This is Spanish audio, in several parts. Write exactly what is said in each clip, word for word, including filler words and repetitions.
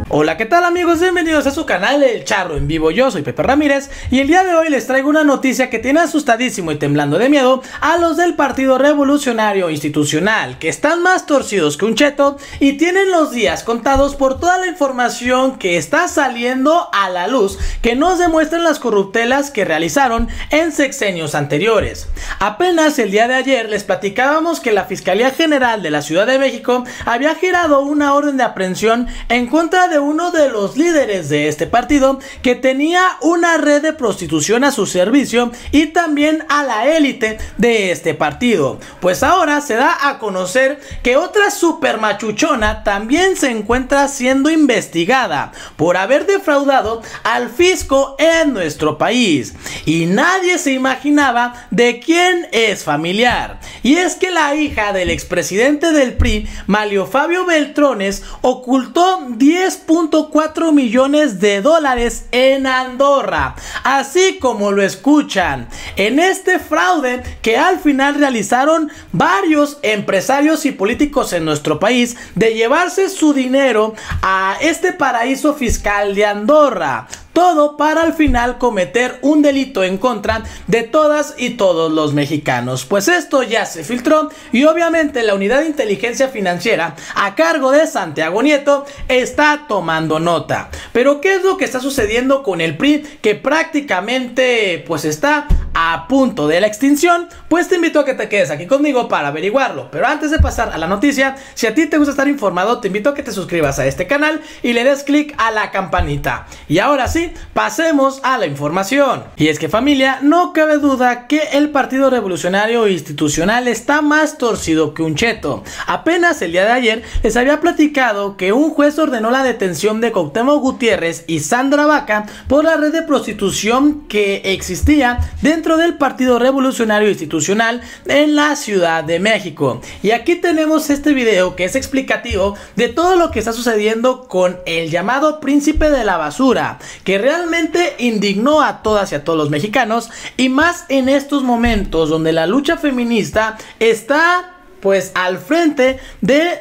Hola, ¿qué tal amigos? Bienvenidos a su canal El Charro en Vivo. Yo soy Pepe Ramírez y el día de hoy les traigo una noticia que tiene asustadísimo y temblando de miedo a los del Partido Revolucionario Institucional, que están más torcidos que un cheto y tienen los días contados por toda la información que está saliendo a la luz, que nos demuestran las corruptelas que realizaron en sexenios anteriores. Apenas el día de ayer les platicábamos que la Fiscalía General de la Ciudad de México había girado una orden de aprehensión en contra de uno de los líderes de este partido que tenía una red de prostitución a su servicio y también a la élite de este partido. Pues ahora se da a conocer que otra super machuchona también se encuentra siendo investigada por haber defraudado al fisco en nuestro país, y nadie se imaginaba de quién es familiar. Y es que la hija del expresidente del P R I, Manlio Fabio Beltrones, ocultó diez punto cuatro millones de dólares en Andorra, así como lo escuchan, en este fraude que al final realizaron varios empresarios y políticos en nuestro país, de llevarse su dinero a este paraíso fiscal de Andorra. Todo para al final cometer un delito en contra de todas y todos los mexicanos. Pues esto ya se filtró y obviamente la Unidad de Inteligencia Financiera a cargo de Santiago Nieto está tomando nota. Pero ¿qué es lo que está sucediendo con el P R I, que prácticamente pues está a punto de la extinción? Pues te invito a que te quedes aquí conmigo para averiguarlo. Pero antes de pasar a la noticia, si a ti te gusta estar informado, te invito a que te suscribas a este canal y le des clic a la campanita. Y ahora sí, pasemos a la información. Y es que, familia, no cabe duda que el Partido Revolucionario Institucional está más torcido que un cheto. Apenas el día de ayer les había platicado que un juez ordenó la detención de Cuauhtémoc Gutiérrez y Sandra Vaca por la red de prostitución que existía dentro del Partido Revolucionario Institucional en la Ciudad de México. Y aquí tenemos este video que es explicativo de todo lo que está sucediendo con el llamado príncipe de la basura, que realmente indignó a todas y a todos los mexicanos, y más en estos momentos donde la lucha feminista está pues al frente de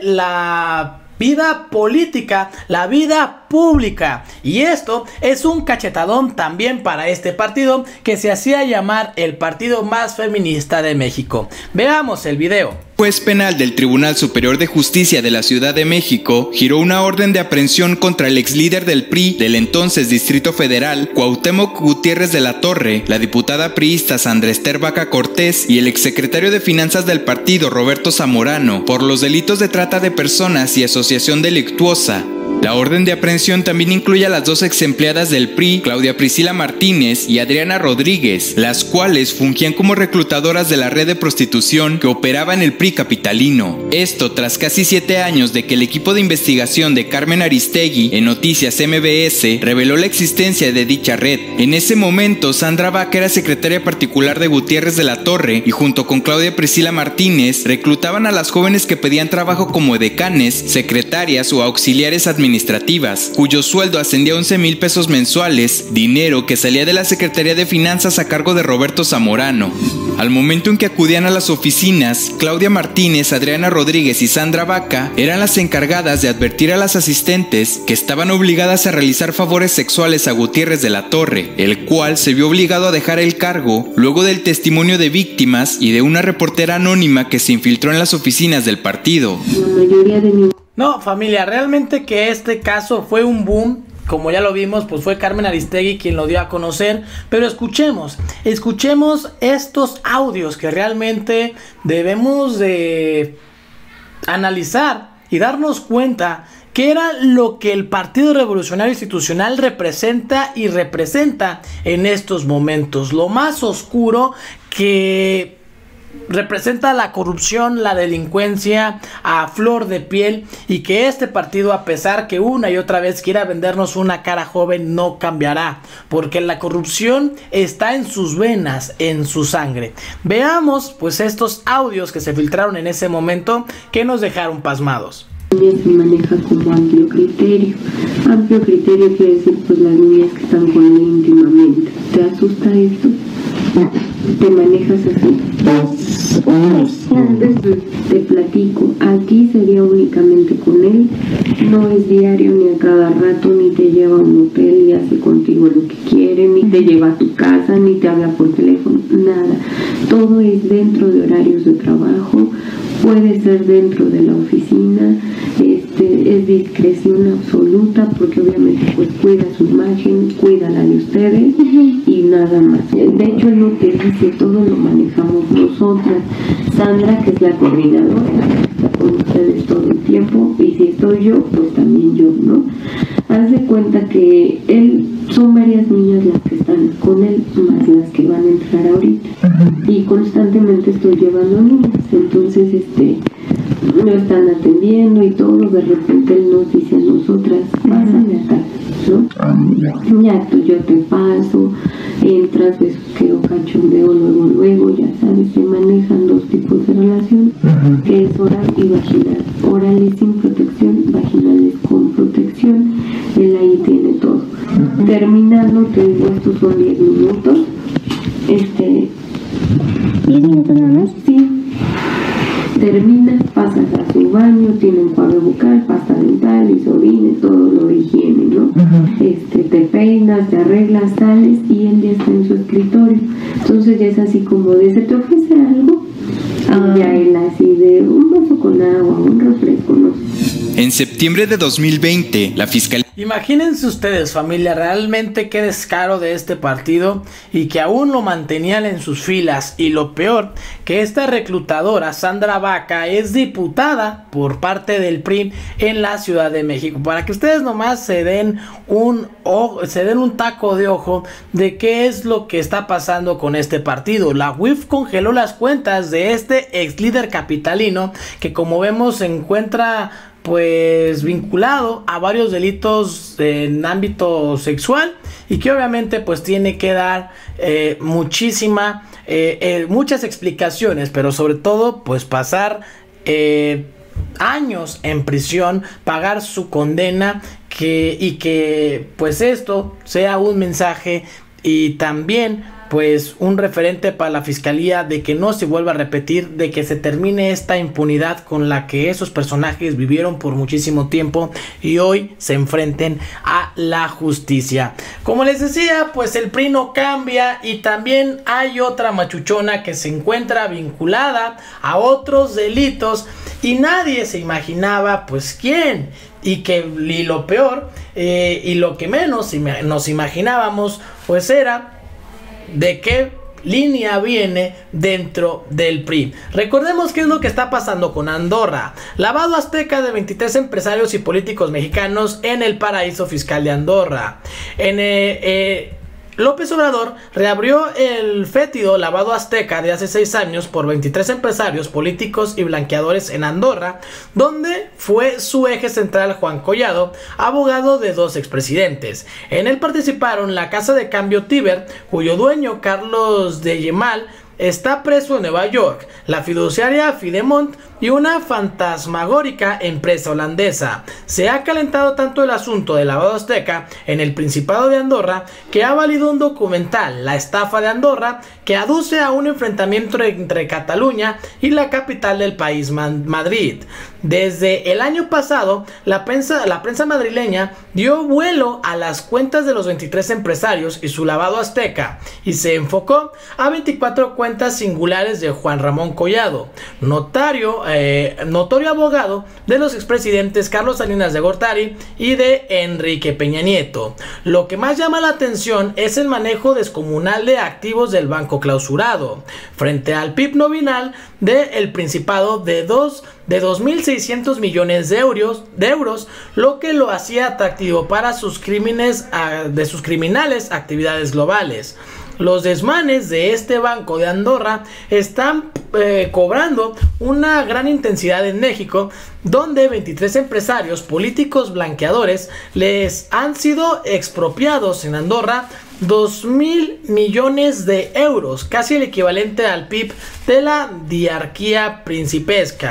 la vida política, la vida pública. Y esto es un cachetadón también para este partido que se hacía llamar el partido más feminista de México. Veamos el video. Juez penal del Tribunal Superior de Justicia de la Ciudad de México giró una orden de aprehensión contra el ex líder del P R I del entonces Distrito Federal, Cuauhtémoc Gutiérrez de la Torre, la diputada priista Sandra Ester Vaca Cortés y el exsecretario de Finanzas del partido, Roberto Zamorano, por los delitos de trata de personas y asociación delictuosa. La orden de aprehensión también incluye a las dos ex empleadas del P R I, Claudia Priscila Martínez y Adriana Rodríguez, las cuales fungían como reclutadoras de la red de prostitución que operaba en el P R I capitalino. Esto tras casi siete años de que el equipo de investigación de Carmen Aristegui en Noticias M B S reveló la existencia de dicha red. En ese momento, Sandra Vaca era secretaria particular de Gutiérrez de la Torre y junto con Claudia Priscila Martínez reclutaban a las jóvenes que pedían trabajo como edecanes, secretarias o auxiliares administrativas administrativas, cuyo sueldo ascendía a once mil pesos mensuales, dinero que salía de la Secretaría de Finanzas a cargo de Roberto Zamorano. Al momento en que acudían a las oficinas, Claudia Martínez, Adriana Rodríguez y Sandra Vaca eran las encargadas de advertir a las asistentes que estaban obligadas a realizar favores sexuales a Gutiérrez de la Torre, el cual se vio obligado a dejar el cargo luego del testimonio de víctimas y de una reportera anónima que se infiltró en las oficinas del partido. La mayoría de mi... No, familia, realmente que este caso fue un boom. Como ya lo vimos, pues fue Carmen Aristegui quien lo dio a conocer. Pero escuchemos, escuchemos estos audios que realmente debemos de analizar y darnos cuenta qué era lo que el Partido Revolucionario Institucional representa y representa en estos momentos. Lo más oscuro que representa la corrupción, la delincuencia a flor de piel, y que este partido, a pesar que una y otra vez quiera vendernos una cara joven, no cambiará, porque la corrupción está en sus venas, en su sangre. Veamos pues estos audios que se filtraron en ese momento, que nos dejaron pasmados. Se maneja como amplio criterio. Amplio criterio quiere decir pues las niñas que están con él íntimamente. ¿Te asusta esto? te manejas así. Dos horas. Entonces, te platico, aquí sería únicamente con él, no es diario ni a cada rato, ni te lleva a un hotel y hace contigo lo que quiere, ni te lleva a tu casa, ni te habla por teléfono, nada. Todo es dentro de horarios de trabajo, puede ser dentro de la oficina, este, es discreción absoluta porque obviamente pues cuida su imagen, cuida la de ustedes y nada más. De hecho él no te dice, todo lo manejamos nosotras. Sandra, que es la coordinadora, está con ustedes todo el tiempo y si estoy yo, pues también yo, ¿no? Haz de cuenta que él, son varias niñas las que están con él, más las que van a entrar ahorita. Y constantemente estoy llevando niñas, entonces este lo están atendiendo y todo, de repente él nos dice a nosotras, pásame acá, ¿no? Ya, pues yo te paso, entras, besuqueo, cachondeo, luego, luego, ya sabes, se manejan dos tipos de relación, que es oral y vaginal. Oral es sin protección, vaginal es con protección, él ahí tiene todo. Terminando, te digo, estos son diez minutos, este... ¿diez minutos nada más? Sí. Termina, pasas a su baño, tiene enjuague bucal, pasta dental, isodine, todo lo de higiene, ¿no? Uh-huh. Este, te peinas, te arreglas, sales y él ya está en su escritorio. Entonces ya es así como de, ¿se te ofrece algo? Uh-huh. Y ya él así de un vaso con agua, un refresco, no sé. En septiembre de dos mil veinte, la Fiscalía... Imagínense ustedes, familia, realmente qué descaro de este partido y que aún lo mantenían en sus filas. Y lo peor, que esta reclutadora, Sandra Vaca, es diputada por parte del P R I en la Ciudad de México. Para que ustedes nomás se den un ojo, se den un taco de ojo de qué es lo que está pasando con este partido. La U I F congeló las cuentas de este ex líder capitalino que, como vemos, se encuentra pues vinculado a varios delitos en ámbito sexual y que obviamente pues tiene que dar eh, muchísima eh, eh, muchas explicaciones, pero sobre todo pues pasar eh, años en prisión, pagar su condena, que y que pues esto sea un mensaje y también pues un referente para la fiscalía de que no se vuelva a repetir, de que se termine esta impunidad con la que esos personajes vivieron por muchísimo tiempo y hoy se enfrenten a la justicia. Como les decía, pues el P R I no cambia y también hay otra machuchona que se encuentra vinculada a otros delitos y nadie se imaginaba pues quién. Y que y lo peor eh, y lo que menos nos imaginábamos pues era de qué línea viene dentro del P R I. Recordemos qué es lo que está pasando con Andorra. Lavado azteca de veintitrés empresarios y políticos mexicanos en el paraíso fiscal de Andorra. En eh, eh, López Obrador reabrió el fétido lavado azteca de hace seis años por veintitrés empresarios, políticos y blanqueadores en Andorra, donde fue su eje central Juan Collado, abogado de dos expresidentes. En él participaron la Casa de Cambio Tíber, cuyo dueño Carlos de Yemal está preso en Nueva York, la fiduciaria Fidemont y una fantasmagórica empresa holandesa. Se ha calentado tanto el asunto del lavado azteca en el Principado de Andorra que ha valido un documental, La estafa de Andorra, que aduce a un enfrentamiento entre Cataluña y la capital del país, Madrid. Desde el año pasado, la prensa, la prensa madrileña dio vuelo a las cuentas de los veintitrés empresarios y su lavado azteca, y se enfocó a veinticuatro cuentas singulares de Juan Ramón Collado, notario, eh, notorio abogado de los expresidentes Carlos Salinas de Gortari y de Enrique Peña Nieto. Lo que más llama la atención es el manejo descomunal de activos del Banco Clausurado, frente al P I B nominal del Principado de dos de dos mil seiscientos millones de euros, de euros, lo que lo hacía atractivo para sus crímenes de sus criminales actividades globales. Los desmanes de este banco de Andorra están eh, cobrando una gran intensidad en México, donde veintitrés empresarios políticos blanqueadores les han sido expropiados en Andorra dos mil millones de euros, casi el equivalente al P I B de la diarquía principesca.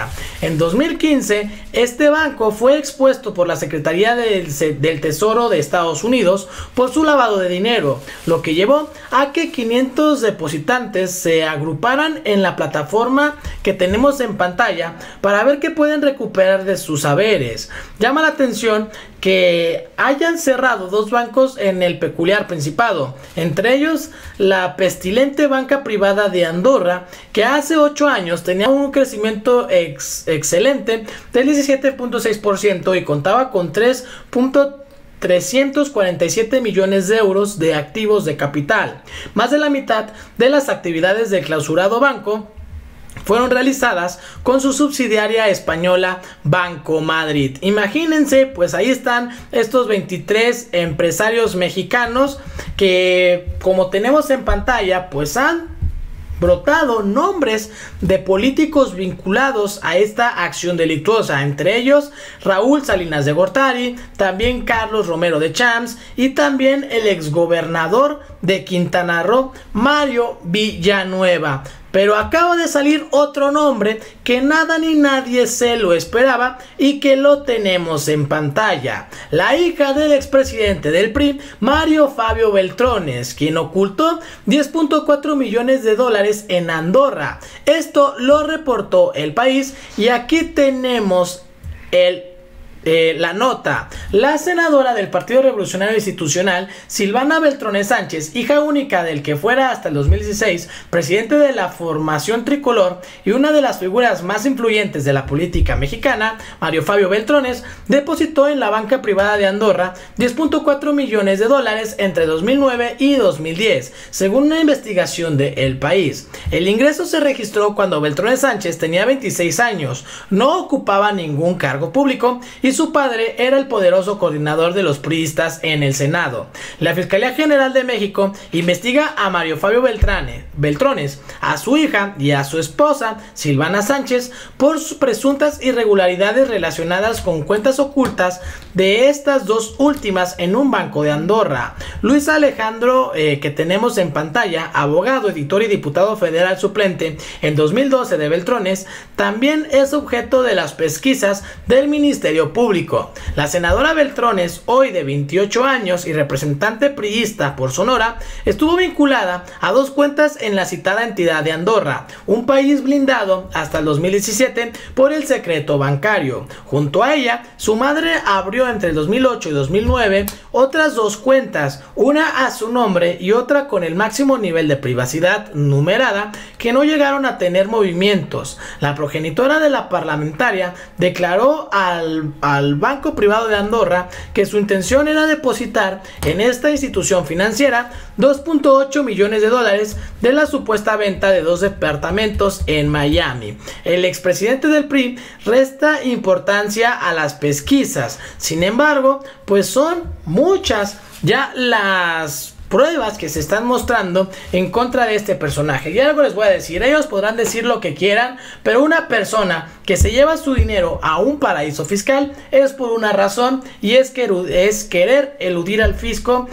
En dos mil quince, este banco fue expuesto por la Secretaría del, del Tesoro de Estados Unidos por su lavado de dinero, lo que llevó a que quinientos depositantes se agruparan en la plataforma que tenemos en pantalla para ver qué pueden recuperar de sus haberes. Llama la atención que hayan cerrado dos bancos en el peculiar Principado, entre ellos la pestilente banca privada de Andorra, que hace ocho años tenía un crecimiento ex excelente del diecisiete punto seis por ciento y contaba con tres punto trescientos cuarenta y siete millones de euros de activos de capital. Más de la mitad de las actividades del clausurado banco fueron realizadas con su subsidiaria española Banco Madrid. Imagínense, pues ahí están estos veintitrés empresarios mexicanos que, como tenemos en pantalla, pues han brotado nombres de políticos vinculados a esta acción delictuosa, entre ellos Raúl Salinas de Gortari, también Carlos Romero de Champs y también el exgobernador de Quintana Roo, Mario Villanueva. Pero acaba de salir otro nombre que nada ni nadie se lo esperaba y que lo tenemos en pantalla. La hija del expresidente del P R I, Mario Fabio Beltrones, quien ocultó diez punto cuatro millones de dólares en Andorra. Esto lo reportó El País y aquí tenemos el Eh, la nota. La senadora del Partido Revolucionario Institucional, Silvana Beltrones Sánchez, hija única del que fuera hasta el dos mil dieciséis presidente de la formación tricolor y una de las figuras más influyentes de la política mexicana, Mario Fabio Beltrones, depositó en la banca privada de Andorra diez punto cuatro millones de dólares entre dos mil nueve y dos mil diez, según una investigación de El País. El ingreso se registró cuando Beltrones Sánchez tenía veintiséis años, no ocupaba ningún cargo público y su padre era el poderoso coordinador de los priistas en el Senado. La Fiscalía General de México investiga a Mario Fabio Beltrane, Beltrones, a su hija y a su esposa, Silvana Sánchez, por sus presuntas irregularidades relacionadas con cuentas ocultas de estas dos últimas en un banco de Andorra. Luis Alejandro, eh, que tenemos en pantalla, abogado, editor y diputado federal suplente en dos mil doce de Beltrones, también es objeto de las pesquisas del Ministerio Público. La senadora Beltrones, hoy de veintiocho años y representante priista por Sonora, estuvo vinculada a dos cuentas en la citada entidad de Andorra, un país blindado hasta el dos mil diecisiete por el secreto bancario. Junto a ella, su madre abrió entre el dos mil ocho y dos mil nueve otras dos cuentas, una a su nombre y otra con el máximo nivel de privacidad numerada, que no llegaron a tener movimientos. La progenitora de la parlamentaria declaró al, al Banco Privado de Andorra que su intención era depositar en esta institución financiera dos punto ocho millones de dólares de la supuesta venta de dos departamentos en Miami. El expresidente del P R I resta importancia a las pesquisas. Sin embargo, pues son muchas ya las pruebas que se están mostrando en contra de este personaje. Y algo les voy a decir, ellos podrán decir lo que quieran, pero una persona que se lleva su dinero a un paraíso fiscal es por una razón, y es que es querer eludir al fisco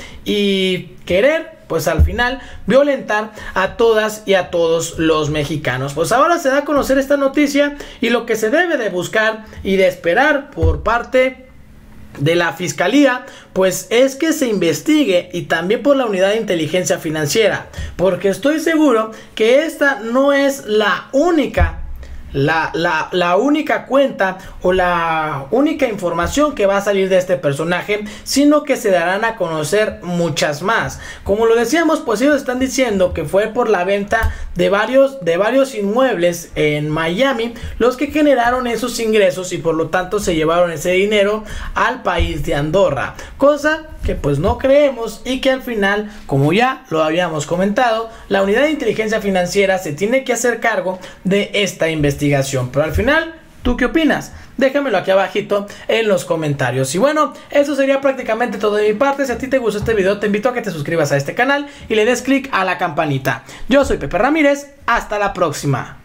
y querer, pues al final, violentar a todas y a todos los mexicanos. Pues ahora se da a conocer esta noticia y lo que se debe de buscar y de esperar por parte de la fiscalía, pues es que se investigue, y también por la unidad de inteligencia financiera, porque estoy seguro que esta no es la única La, la, la única cuenta o la única información que va a salir de este personaje, sino que se darán a conocer muchas más. Como lo decíamos, pues ellos están diciendo que fue por la venta de varios, de varios inmuebles en Miami los que generaron esos ingresos, y por lo tanto se llevaron ese dinero al país de Andorra, cosa que pues no creemos, y que al final, como ya lo habíamos comentado, la unidad de inteligencia financiera se tiene que hacer cargo de esta investigación. Pero al final, ¿tú qué opinas? Déjamelo aquí abajito en los comentarios. Y bueno, eso sería prácticamente todo de mi parte. Si a ti te gustó este video, te invito a que te suscribas a este canal y le des click a la campanita. Yo soy Pepe Ramírez, hasta la próxima.